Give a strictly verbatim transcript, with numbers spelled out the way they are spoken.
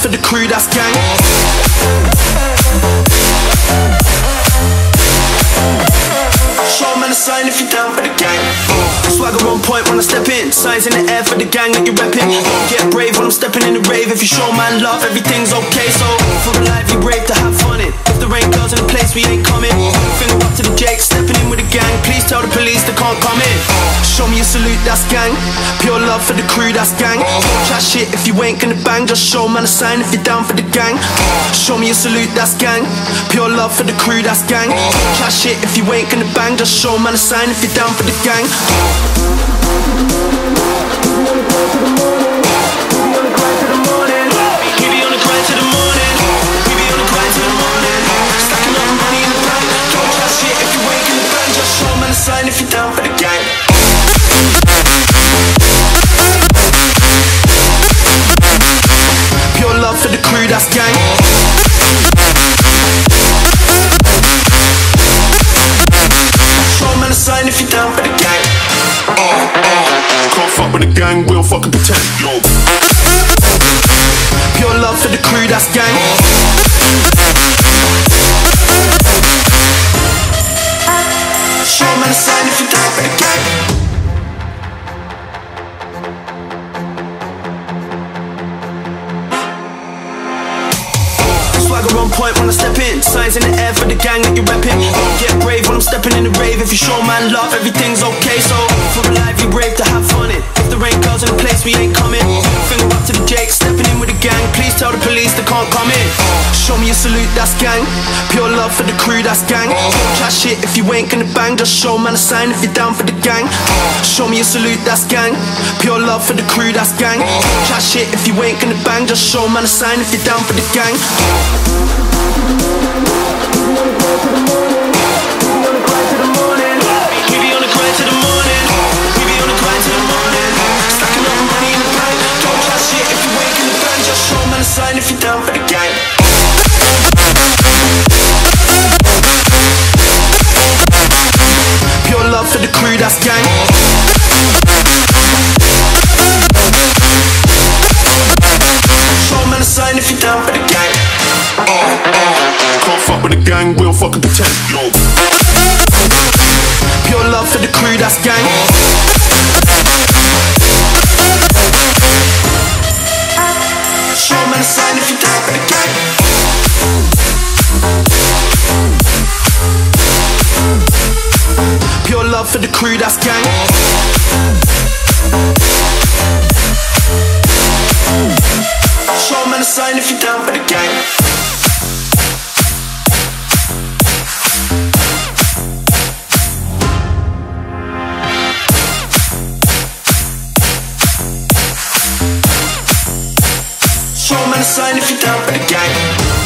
for the crew, that's gang. Show man a sign if you're down for the gang. Swagger on point when I step in. Signs in the air for the gang that you're reppin'. Get brave when I'm stepping in the rave. If you show man love, everything's okay. So for a lively brave to have fun in. If there ain't girls in the place, we ain't coming. Finger up to the Jake, stepping in with the gang. Please tell the police they can't come in. Show me a salute, that's gang. Pure love for the crew, that's gang. Don't chat shit if you ain't gonna bang. Just show man a sign if you're down for the gang. Show me a salute, that's gang. Pure love for the crew, that's gang. Don't chat shit if you ain't gonna bang. Just show man a sign if you're down for the gang. Sign if you're down for the gang. Pure love for the crew, that's gang. Show man a sign if you're down for the gang. Uh, uh, can't fuck with the gang, we'll fucking pretend. Yo. Pure love for the crew, that's gang. Show man a sign if you're down for the gang. Swagger on point when I step in. Signs in the air for the gang that you're reppin'. Get brave when I'm stepping in the rave. If you show man love, everything's okay. So for a lively brave to have fun in. If there ain't girls in the place, we ain't coming. Finger up to the Jake, stepping in with the gang. Please tell the police they can't come in. Show me a salute, that's gang. Pure love for the crew, that's gang. Don't chat shit if you ain't gonna bang. Just show man a sign if you're down for the gang. Show me a salute, that's gang. Pure love for the crew, that's gang. Don't chat shit if you ain't gonna bang. Just show man a sign if you're down for the gang. Sign if you're down for the gang. Pure love for the crew, that's gang. Show man a sign if you're down for the gang. Uh, uh, can't fuck with the gang, we'll fucking pretend. Yo. Pure love for the crew, that's gang. Show man a sign if you're down for the gang. Pure love for the crew, that's gang. Show man a sign if you're down for the gang. Show man a sign if you're down for the gang.